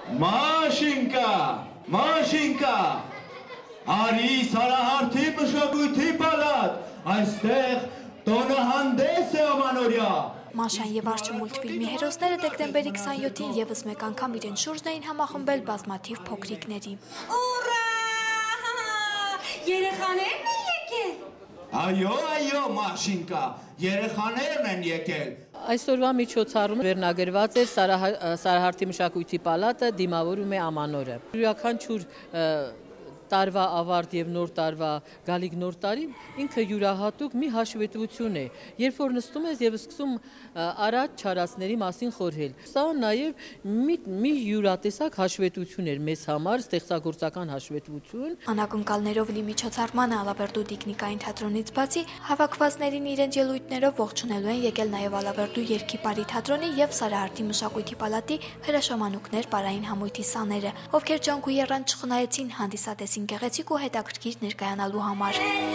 Մաշինկա, արի Սարահարթի մշակույթի պալատ, այստեղ տոնահանդես է ամանորյա։ Մաշան եւ Արջը մուլտֆիլմի հերոսները դեկտեմբերի 27-ին եւս մեկ անգամ իրեն շուրջն էին համախմբել բազմաթիվ փոքրիկների։ Ուրա! Երեխաներն են եկել։ Այո, Մաշինկա, երեխաներն են եկել։ Այսօրվա միջոցառումը վերնագրված էր Սարահարթի մշակույթի պալատը դիմավորում է ամանորը։ Յուրաքանչյուր տարվա ավարտ եւ նոր տարվա գալիք նոր տարի ինքը յուրահատուկ մի հաշվետվություն է, երբ որ նստում ես եւ սկսում առաջ չարածների մասին խորհել։ Սա նաեւ մի յուրատեսակ հաշվետվություն էր մեզ համար, ստեղծագործական հաշվետվություն։ Անակնկալներով լի միջոցառմանը Ալավերդու տիկնիկային թատրոնից բացի հավաքվածներին իրենց ելույթներով ողջունելու են եկել նաեւ Ալավերդու երգիպարի թատրոնի եւ Սարահարթի մշակույթի պալատի հրաշամանուկներ պարային համույթի սաները, ովքեր ջանք ու եռան չխնայեցին հանդիսատեսին գեղեցիկ ու հետաքրքիր ներկայանալու համար։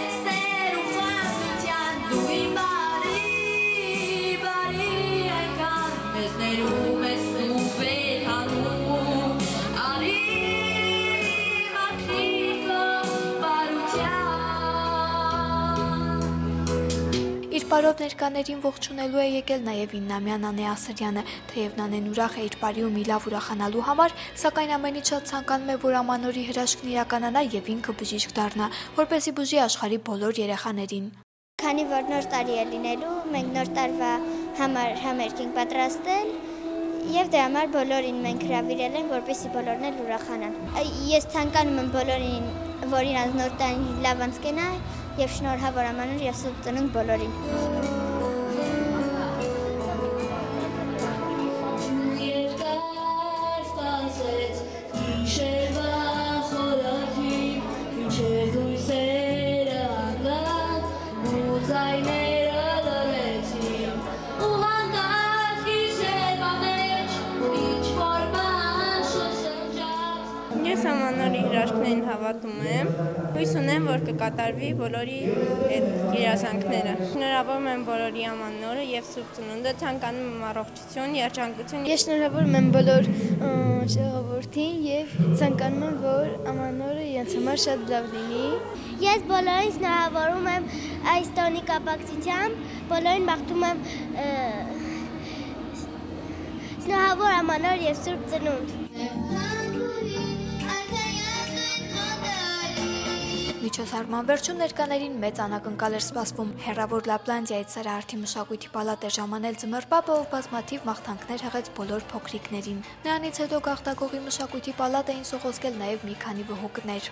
Իր պարով ներկաներին ողջունելու է եկել նաև Իննամյան Անե Ասրյանը, թեև Նանեն ուրախ է իր պարի ու մի լավ ուրախանալու համար, սակայն ամենից շատ ցանկանում է, որ ամանորի հրաշքն իրականանա եւ ինքը բժիշկ դառնա, որպեսզի բուժի աշխարհի բոլոր երեխաներին։ Քանի որ նոր տարի է լինելու, մենք նոր տարվա համար համերգ ենք պատրաստել եւ դրա համար բոլորին մենք հրավիրել ենք, որպեսզի բոլորն էլ ուրախանան։ Ես ցանկանում եմ բոլորին, որ իրանց նոր տարին լավ անցկենա եւ շնորհավոր ամանոր եւ սուրբ ծնունդ բոլորին։ Ես ամանորի հրաշքներին հավատում եմ, հույս ունեմ, որ կկատարվի բոլորի երազանքները։ Շնորհավորում եմ բոլորի ամանորը եւ սուրբ ծնունդը, ցանկանում եմ առողջություն, երջանկություն։ Ես շնորհավորում եմ բոլոր ժողովրդին եւ ցանկանում եմ, որ ամանորը իրենց համար շատ լավ լինի։ Ես բոլորին շնորհավորում եմ այս տոնի կապակցությամբ, բոլորին մաղթում եմ շնորհավոր ամանոր եւ սուրբ ծնունդ։ Միջոցառման վերջում ներկաներին մեծ անակնկալ էր սպասվում հեռավոր Լապլանդիայից Սարահարթի մշակույթի պալատ էր ժամանել Ձմռպապը, ով բազմաթիվ մաղթանքներ հղեց բոլոր փոքրիկներին։ Նրանից հետո Գաղթագողի մշակույթի պալատ էին սողոսկել նաև մի քանի վհուկներ։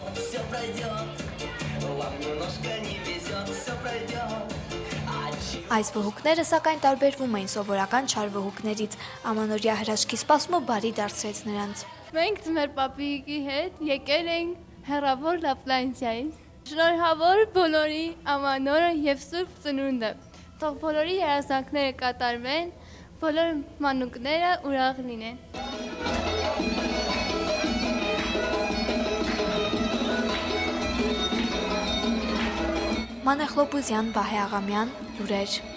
Այս վհուկները սակայն տարբերվում էին սովորական չար վհուկներից։ Ամանորյա հրաշքի սպասումը բարի դարձրեց նրանց։ Մենք Ձմռպապիկի հետ եկել ենք հեռավոր Լապլանդիայից։ Շնորհավոր բոլորի ամանորը եւ սուրբ ծնունդը։ Թող բոլորի երազանքները կատարվեն, բոլոր մանուկները ուրախ լինեն։ Մանեխ Լոպուզյան, Վահե Աղամյան, լուրեր։